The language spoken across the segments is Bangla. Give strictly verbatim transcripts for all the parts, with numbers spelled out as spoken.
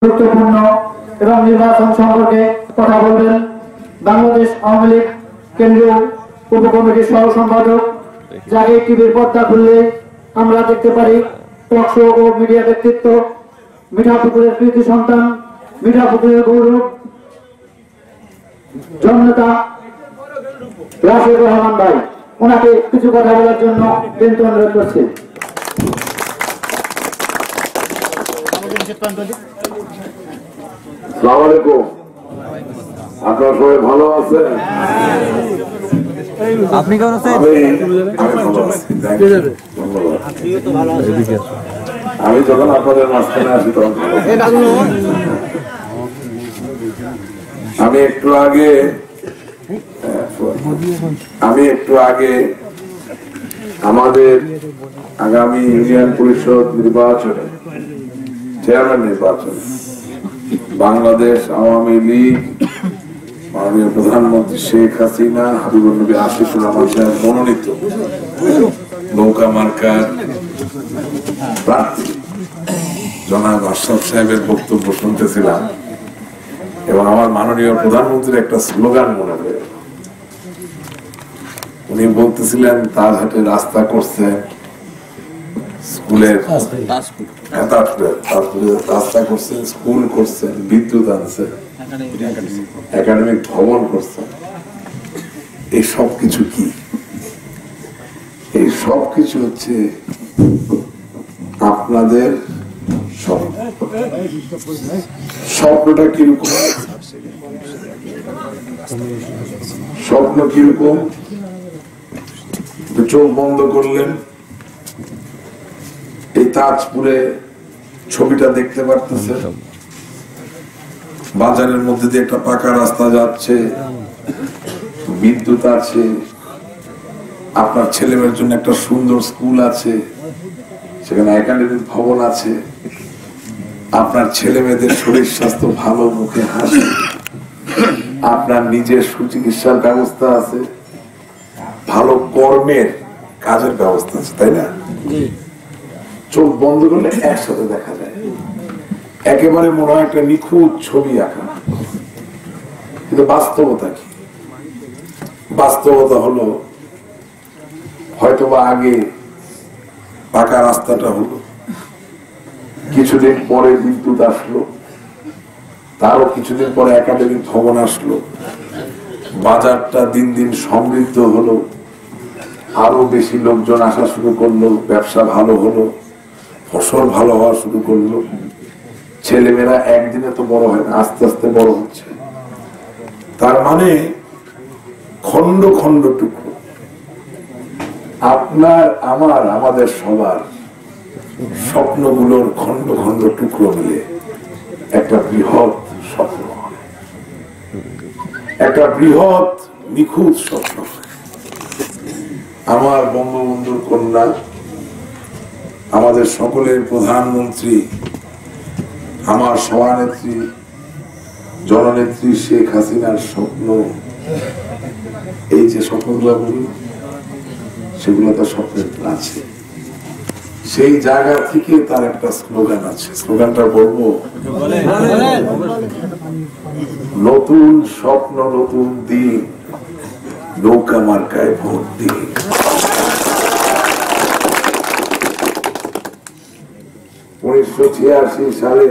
গুরুত্বপূর্ণ এবং নির্বাচন সম্পর্কে কথা বলবেন বাংলাদেশ আওয়ামী লীগ কেন্দ্রীয় উপকমিটির সহ সম্পাদক। যাকে টিভির পর্দা খুললে আমরা দেখতে পারি টকশো ও মিডিয়া ব্যক্তিত্ব, মিঠাপুকুরের কৃতি সন্তান, মিঠাপুকুরের গৌরব, জননেতা রাশেদ রহমান ভাই। ওনাকে কিছু কথা বলার জন্য বিনীত অনুরোধ করছি। আসসালামু আলাইকুম। আপনারা সবাই ভালো আছেন? আপনি কেমন আছেন? আমি যখন আপনাদের মাঝখানে আসি তখন আমি একটু আগে আমি একটু আগে আমাদের আগামী ইউনিয়ন পরিষদ নির্বাচনে চেয়ারম্যান নির্বাচন বাংলাদেশ আওয়ামী লীগ মাননীয় প্রধানমন্ত্রী শেখ হাসিনা হাবিবুর নবী আশিকুর রহমান সাহেব মনোনীত নৌকা মার্কার প্রার্থী জনাব আশরাফ সাহেবের বক্তব্য শুনতেছিলাম এবং আমার মাননীয় প্রধানমন্ত্রীর একটা স্লোগান মনে পড়ে। উনি বলতেছিলেন তার হাতে রাস্তা করছে, স্কুলের রাস্তা করছেন, স্কুল করছেন, বিদ্যুৎ আনছে, একাডেমিক ভবন করছেন। এই সব কিছু কি? এই সব কিছু হচ্ছে আপনাদের স্বপ্ন। স্বপ্নটা কিরকম? স্বপ্ন কিরকম? চোখ বন্ধ করলেন, এই তাজপুরে ছবিটা দেখতে পারতেছে, বাজারের মধ্যে দিয়ে একটা পাকা রাস্তা যাচ্ছে, বিদ্যুৎ আছে, আপনার ছেলেমেয়ের জন্য একটা সুন্দর স্কুল আছে, সেখানে একাডেমিক ভবন আছে, আপনার ছেলে মেয়েদের শরীর স্বাস্থ্য ভালো, মুখে হাসি, আপনার নিজের সুচিকিৎসার ব্যবস্থা আছে, ভালো কর্মের কাজের ব্যবস্থা আছে, তাই না? চোখ বন্ধ করলে একসাথে দেখা যায়, একেবারে মনে হয় একটা নিখুঁত ছবি আঁকা। কিন্তু বাস্তবতা কি? বাস্তবতা হলো হয়তোবা আগে পাকা রাস্তাটা হলো, কিছুদিন পরে বিদ্যুৎ আসলো, তারও কিছুদিন পরে একাডেমিক ভবন আসলো, বাজারটা দিন দিন সমৃদ্ধ হলো, আরো বেশি লোকজন আসা শুরু করলো, ব্যবসা ভালো হলো, ফসল ভালো হওয়া শুরু করলো। ছেলেমেয়েরা একদিনে তো বড় হয় না, আস্তে আস্তে বড় হচ্ছে। তার মানে খন্ড খন্ড টুকরো আপনার আমার আমাদের সবার স্বপ্নগুলোর খন্ড খন্ড টুকরো মিলে একটা বৃহৎ স্বপ্ন, একটা বৃহৎ নিখুঁত স্বপ্ন। আমার বঙ্গবন্ধুর কন্যা, আমাদের সকলের প্রধানমন্ত্রী, আমার সভানেত্রী জননেত্রী শেখ হাসিনার স্বপ্ন, এই যে স্বপ্নগুলো বলি সেগুলো তো স্বপ্নের আছে। সেই জায়গা থেকে তার একটা স্লোগান আছে, স্লোগানটা বলবো, নতুন স্বপ্ন নতুন দিন, নৌকা মার্কায় ভোট দিন। উনিশশো ছিয়াশি সালে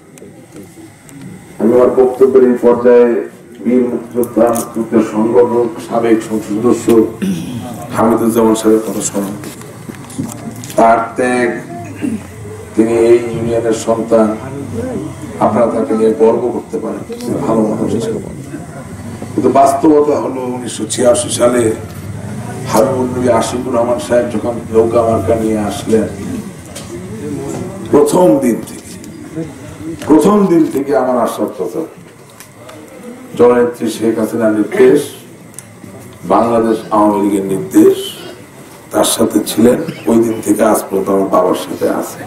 আমি আমার বক্তব্যের এই পর্যায়ে বীর মুক্তিযোদ্ধা মুক্তিযুদ্ধের সংগঠন সাবেক সংসদ সদস্য হামিদুজ্জামান সাহেবের কথা স্মরণ করি। তার ত্যাগ, তিনি এই ইউনিয়নের সন্তান, আপনারা তাকে নিয়ে গর্ব করতে পারেন, ভালো মানুষ ছিল। কিন্তু বাস্তবতা হলো উনিশশো ছিয়াশি সালে হাবিবুর নবী আশিকুর রহমান সাহেব যখন নৌকা মার্কা নিয়ে আসলেন, প্রথম দিন থেকে প্রথম দিন থেকে আমার আশার কথা, জননেত্রী শেখ হাসিনার নির্দেশ, বাংলাদেশ আওয়ামী লীগের নির্দেশ, তার সাথে ছিলেন। ওই দিন থেকে আজ পর্যন্ত আমার বাবার সাথে আছে।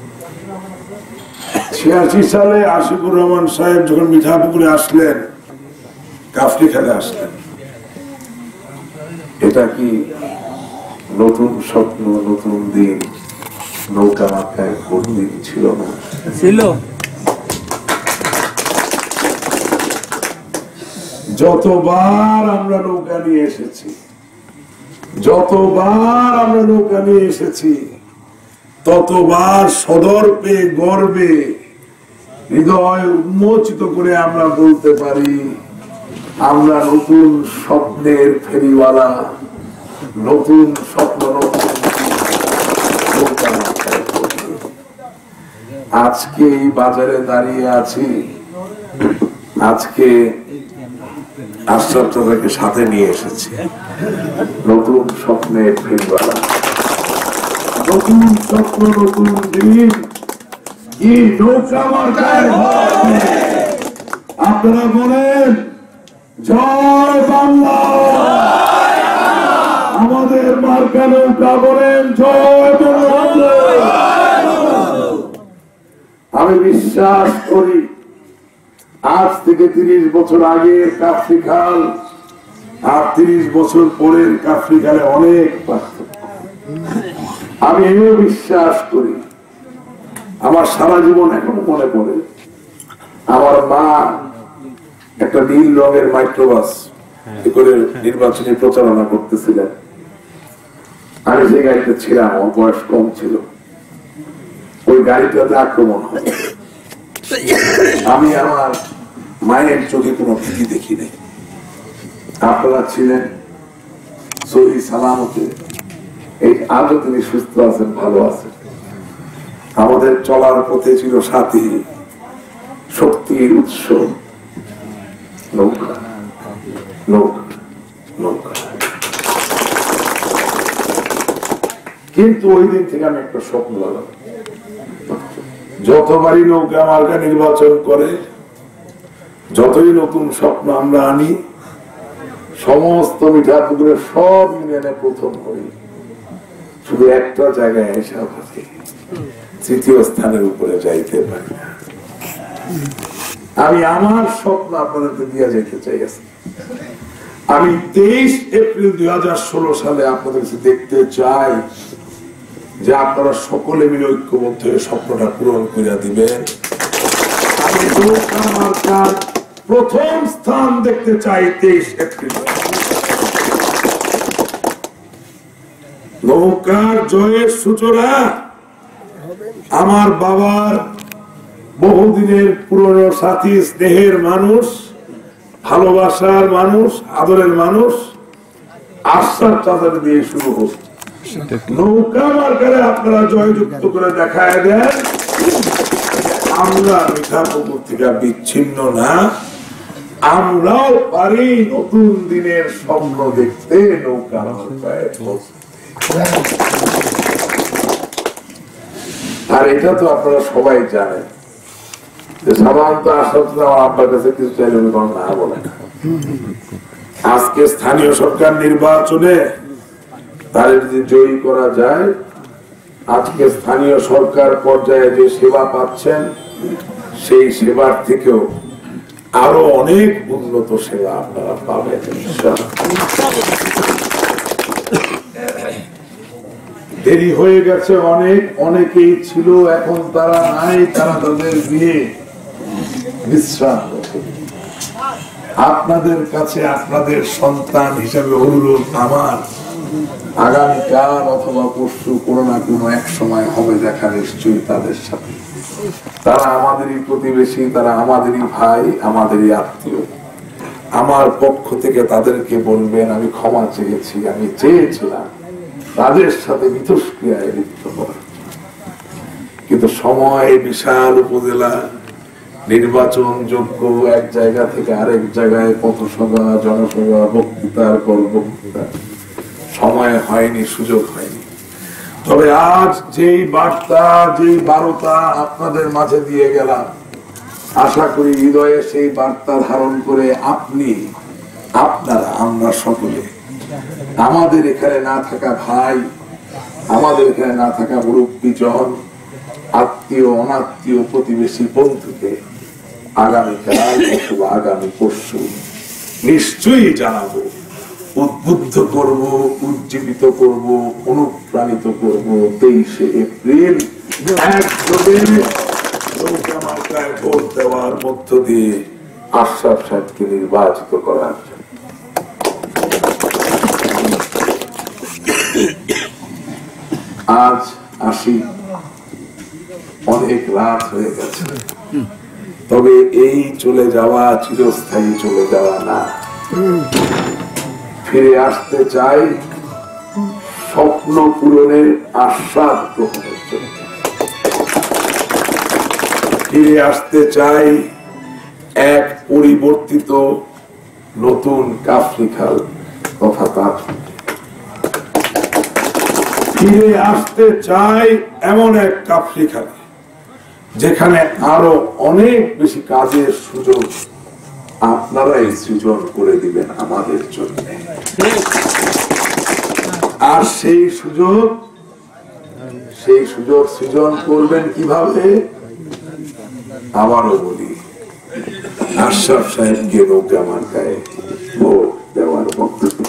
ছিয়াশি সালে আশিকুর রহমান সাহেব যখন মিঠাপুকুরে আসলেন, কাফরি খেলে আসলেন, এটা কি নতুন স্বপ্ন নতুন দিন, নৌকা মার্কায় ভোট দিন ছিল না? ছিল। যতবার আমরা নৌকা নিয়ে এসেছি যতবার আমরা নৌকা নিয়ে এসেছি ততবার সদর্পে গর্বে হৃদয় উন্মোচিত করে আমরা বলতে পারি আমরা নতুন স্বপ্নের ফেরিওয়ালা, নতুন স্বপ্ন নতুন। আজকে এই বাজারে দাঁড়িয়ে আছি, আজকে আশ্চর্যকে সাথে নিয়ে এসেছি নতুন স্বপ্নের ফেরিওয়ালা, নতুন স্বপ্ন নতুন দিন। কি নৌকা মার্কায় আপনারা বলেন জয় বাংলা, আমাদের মার্কা নৌকা বলেন জয় বাংলা। আমি বিশ্বাস করি আজ থেকে তিরিশ বছর আগের কাফরি খাল আর তিরিশ বছর পরের কাফরি খালে অনেক পার্থক্য। আমি এও বিশ্বাস করি, আমার সারা জীবন এখনো মনে পড়ে আমার মা একটা নীল রঙের মাইক্রোবাস করে নির্বাচনী প্রচারণা করতেছিলেন। আমি সেই গাড়িতে ছিলাম, আমার বয়স কম ছিল। ওই গাড়িটাতে আক্রমণ হয়, আমি আমার মায়ের চোখে কোনো ভীতি দেখি নাই। আপনারা ছিলেন সহি সালামতে, এই আজও তিনি সুস্থ আছেন, ভালো আছেন। আমাদের চলার পথে ছিল সাথী, শক্তির উৎস নৌকা, নৌকা, নৌকা। কিন্তু ওই দিন থেকে আমি একটা স্বপ্ন লাগলাম, যতবারই নৌকা মার্কা নির্বাচন করে, যতই নতুন স্বপ্ন আমরা আনি, সমস্ত মিঠা পুকুরে সব ইউনিয়নে প্রথম করি, শুধু একটা জায়গায় এসে ভাবে তৃতীয় স্থানের উপরে যাইতে পারি না। আমি আমার স্বপ্ন আপনাদেরকে দিয়ে যেতে চাই। আমি তেইশ এপ্রিল দুই হাজার ষোলো সালে আপনাদের দেখতে চাই যে আপনারা সকলে মিলে ঐক্যবদ্ধ হয়ে স্বপ্নটা পূরণ করে দিবেন। আমি নৌকা মার্কার প্রথম স্থান দেখতে চাই তেইশ এপ্রিল। নৌকার জয়ের সূচনা আমার বাবার বহুদিনের পুরনো সাথী, স্নেহের মানুষ, ভালোবাসার মানুষ, আদরের মানুষ আশ্বাস চাঁদের দিয়ে শুরু হচ্ছে। নৌকা মার্কারে আপনারা জয়যুক্ত করে দেখায় দেন আমরা মিঠা পুকুর থেকে বিচ্ছিন্ন না, আমরাও পারি নতুন দিনের স্বপ্ন দেখতে নৌকা মার্কায়। আর এটা তো আপনারা সবাই জানেন যে সাধারণত আসলে আমার আব্বার কাছে কিছু চাইলে না বলে। আজকে স্থানীয় সরকার নির্বাচনে তাদের যদি জয়ী করা যায়, আজকে স্থানীয় সরকার পর্যায়ে যে সেবা পাচ্ছেন সেই সেবার থেকেও আরো অনেক উন্নত সেবা আপনারা পাবেন। দেরি হয়ে গেছে অনেক, অনেকেই ছিল এখন তারা নাই, তারা তাদের বিয়ে বিশ্রাম। আপনাদের কাছে আপনাদের সন্তান হিসাবে অনুরোধ আমার, আগামীকাল অথবা পরশু কোনো না কোনো এক সময় হবে দেখা নিশ্চয়ই তাদের সাথে। তারা আমাদেরই প্রতিবেশী, তারা আমাদেরই ভাই, আমাদেরই আত্মীয়। আমার পক্ষ থেকে তাদেরকে বলবেন আমি ক্ষমা চেয়েছি, আমি চেয়েছিলাম তাদের সাথে মিথস্ক্রিয়ায় লিপ্ত করার, কিন্তু সময় বিশাল উপজেলা নির্বাচন যোগ্য, এক জায়গা থেকে আরেক জায়গায় পথসভা, জনসভা, বক্তৃতার পর বক্তৃতা, সময় হয়নি, সুযোগ হয়নি। তবে আজ যেই বার্তা, যেই বার্তা আপনাদের মাঝে দিয়ে গেলাম, আশা করি হৃদয়ে সেই বার্তা ধারণ করে আপনি, আপনারা, আমরা সকলে, আমাদের এখানে না থাকা ভাই, আমাদের এখানে না থাকা মুরব্বীজন, আত্মীয় অনাত্মীয় প্রতিবেশী বন্ধুকে আগামীকাল অথবা আগামী পরশু নিশ্চয়ই জানাবো, উদ্বুদ্ধ করব, উজ্জীবিত করব, অনুপ্রাণিত করব। তেইশে এপ্রিল একযোগে নৌকা মার্কায় ভোট দেওয়ার মধ্য দিয়ে আশরাফ সাহেবকে নির্বাচিত করার জন্য। আজ আসি, অনেক রাত হয়ে গেছে, তবে এই চলে যাওয়া চিরস্থায়ী চলে যাওয়া না। ফিরে আসতে চাই স্বপ্ন পূরণের আশ্বাস গ্রহণের জন্য। ফিরে আসতে চাই এক পরিবর্তিত নতুন কাফরিখাল তথা তার। ফিরে আসতে চাই এমন এক কাফরিখাল যেখানে আরো অনেক বেশি কাজের সুযোগ আপনারাই সৃজন করে দিবেন আমাদের জন্য। আর সেই সুযোগ সেই সুযোগ সৃজন করবেন কিভাবে? আবারও বলি, আশরাফ সাহেবকে নৌকা মার্কায় ভোট দেওয়ার বক্তব্য।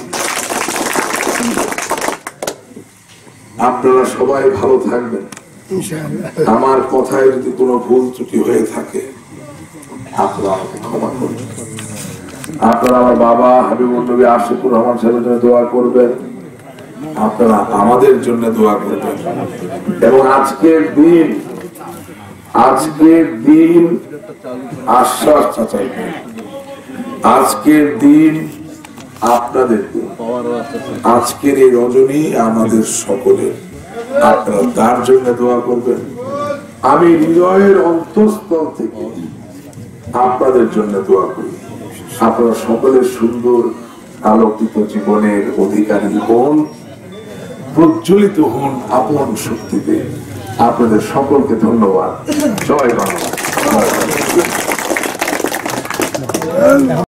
আপনারা সবাই ভালো থাকবেন। আমার কথায় যদি কোনো ভুল ত্রুটি হয়ে থাকে আপনারা আমাকে ক্ষমা করবেন। আপনারা আমার বাবা হাবিবুর নবী আশিকুর রহমান সাহেবের জন্য দোয়া করবেন, আপনারা আমাদের জন্য দোয়া করবেন। এবং আজকের দিন আজকের দিন আশ্বাস চাচাইবেন, আজকের দিন আপনাদের দিন, আজকের এই রজনী আমাদের সকলের। আপনারা তার জন্য দোয়া করবেন। আমি হৃদয়ের অন্তঃস্থল থেকে আপনাদের জন্য দোয়া করি। আপনারা সকলের সুন্দর আলোকিত জীবনের অধিকারী হন, প্রজ্বলিত হন আপন শক্তিতে। আপনাদের সকলকে ধন্যবাদ। জয় বাংলা।